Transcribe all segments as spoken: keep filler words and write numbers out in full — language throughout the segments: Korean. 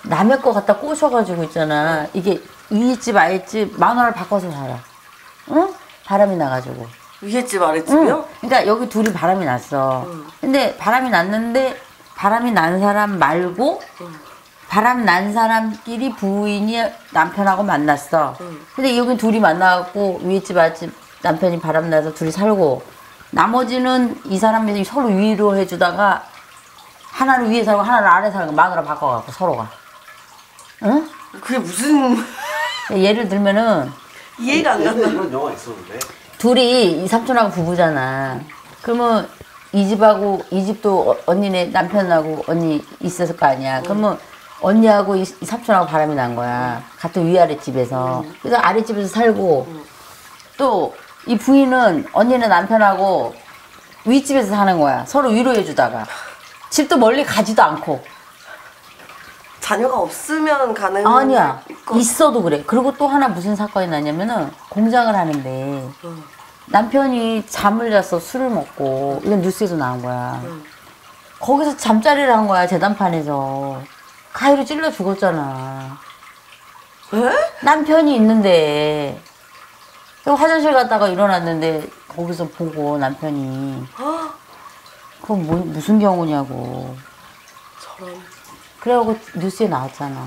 남의 거 갖다 꼬셔가지고 있잖아. 이게 위에 집 아래 집 마누라를 바꿔서 살아. 응? 바람이 나가지고. 위에 집 아래 집이요? 응. 그러니까 여기 둘이 바람이 났어. 응. 근데 바람이 났는데 바람이 난 사람 말고 응. 바람 난 사람끼리 부인이 남편하고 만났어. 응. 근데 여기 둘이 만나갖고 위에 집 아래 집 남편이 바람 나서 둘이 살고 나머지는 이 사람이 서로 위로해주다가 하나는 위에 살고 하나는 아래 살고 마누라 바꿔갖고 서로가. 응? 그게 무슨 예를 들면은 이해가 안 간다. 이런 영화 있었는데 둘이 이 삼촌하고 부부잖아. 그러면 이 집하고 이 집도 언니네 남편하고 언니 있었을 거 아니야. 그러면 언니하고 이 삼촌하고 바람이 난 거야. 같은 위아래 집에서. 그래서 아래 집에서 살고 또 이 부인은 언니네 남편하고 윗집에서 사는 거야. 서로 위로해 주다가 집도 멀리 가지도 않고. 자녀가 없으면 가는 아니야. 있고. 있어도 그래. 그리고 또 하나 무슨 사건이 나냐면은 공장을 하는데 응. 남편이 잠을 자서 술을 먹고 이건 뉴스에서 나온 거야. 응. 거기서 잠자리를 한 거야. 재단판에서. 가위로 찔러 죽었잖아. 에? 남편이 있는데 화장실 갔다가 일어났는데 거기서 보고 남편이 그건 뭐, 무슨 경우냐고. 저런. 그래갖고 뉴스에 나왔잖아.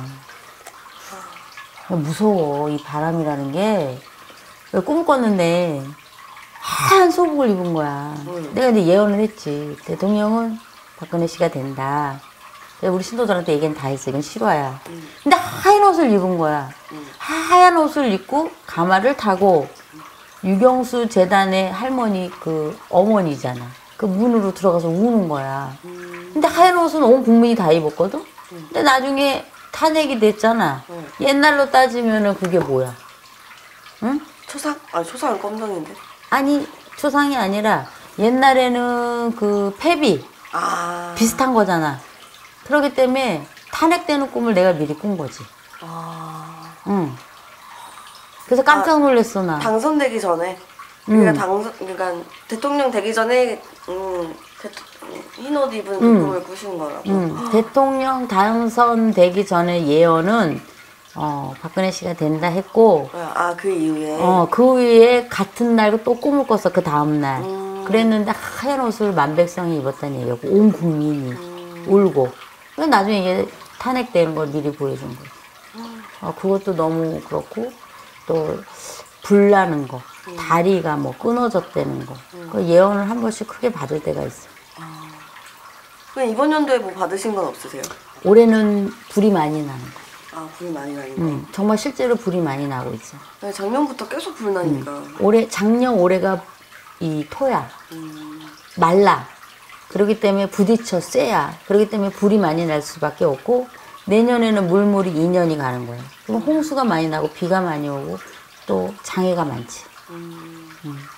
무서워. 이 바람이라는 게. 꿈 꿨는데 하얀 소복을 입은 거야. 응. 내가 이제 예언을 했지. 대통령은 박근혜 씨가 된다. 우리 신도들한테 얘기는 다 했어. 이건 실화야. 응. 근데 하얀 옷을 입은 거야. 응. 하얀 옷을 입고 가마를 타고 유경수 재단의 할머니 그 어머니잖아. 그 문으로 들어가서 우는 거야. 음. 근데 하얀 옷은 온 국민이 다 입었거든? 음. 근데 나중에 탄핵이 됐잖아. 음. 옛날로 따지면은 그게 뭐야? 응? 초상? 아니 초상은 검정인데. 아니 초상이 아니라 옛날에는 그 패비 아. 비슷한 거잖아. 그렇기 때문에 탄핵되는 꿈을 내가 미리 꾼 거지. 아. 응. 그래서 깜짝 놀랐어, 나. 당선되기 전에. 그러니까 음. 당선, 그러니까 대통령 되기 전에 음, 흰옷 입은 그 음. 꿈을 꾸신 거라고. 음. 대통령 당선되기 전에 예언은 어, 박근혜 씨가 된다 했고. 아, 그 이후에. 어, 그 후에 같은 날 또 꿈을 꿨어, 그 다음 날. 음. 그랬는데 하얀 옷을 만백성이 입었다는 얘기고 온 국민이 음. 울고. 그래서 나중에 이게 탄핵되는 걸 미리 보여준 거지. 음. 어, 그것도 너무 그렇고. 또 불나는 거, 음. 다리가 뭐 끊어졌다는 거, 음. 그 예언을 한 번씩 크게 받을 때가 있어. 아. 그럼 이번 연도에 뭐 받으신 건 없으세요? 올해는 불이 많이 나는 거. 아, 불이 많이 나는 거. 음, 정말 실제로 불이 많이 나고 있어. 네, 작년부터 계속 불 나니까. 음. 올해 작년 올해가 이 토야, 음. 말라. 그렇기 때문에 부딪혀 쎄야. 그렇기 때문에 불이 많이 날 수밖에 없고. 내년에는 물물이 이 년이 가는 거야. 그럼 홍수가 많이 나고 비가 많이 오고 또 장애가 많지. 음. 음.